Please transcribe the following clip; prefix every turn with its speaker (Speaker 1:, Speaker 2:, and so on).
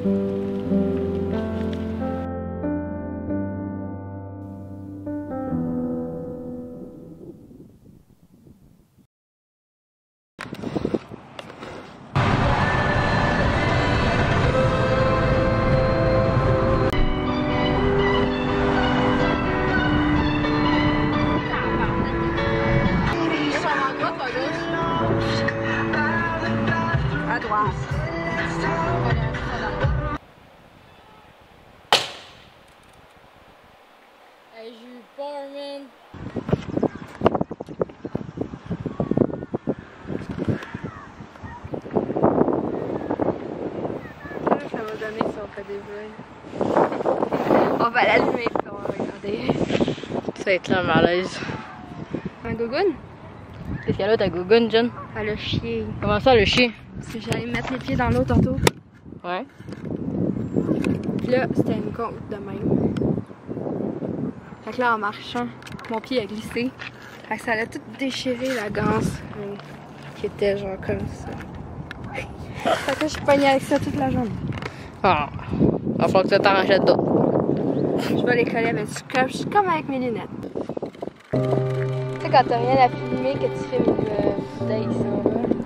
Speaker 1: À droite.
Speaker 2: Hey, j'ai eu peur, man.
Speaker 1: Ça va donner si on fait des bruits. On va l'allumer puis on va regarder.
Speaker 2: Ça va être un malaise.
Speaker 1: Un gogoune?
Speaker 2: Qu'est-ce qu'elle a ta gougoune, John?
Speaker 1: Elle a chié.
Speaker 2: Comment ça, le chien?
Speaker 1: Parce que j'allais mettre les pieds dans l'eau tantôt.
Speaker 2: Ouais.
Speaker 1: Puis là, c'était une côte de même. Fait que là, en marchant, mon pied a glissé. Fait que ça a tout déchiré la ganse. Qui était genre comme ça. Fait que je suis pognée avec ça toute la journée.
Speaker 2: Ah. Il va falloir que tu t'arranges d'autres.
Speaker 1: Je vais les coller avec du scotch, comme avec mes lunettes. Tu sais, quand t'as rien à filmer, que tu filmes une bouteille, ça va.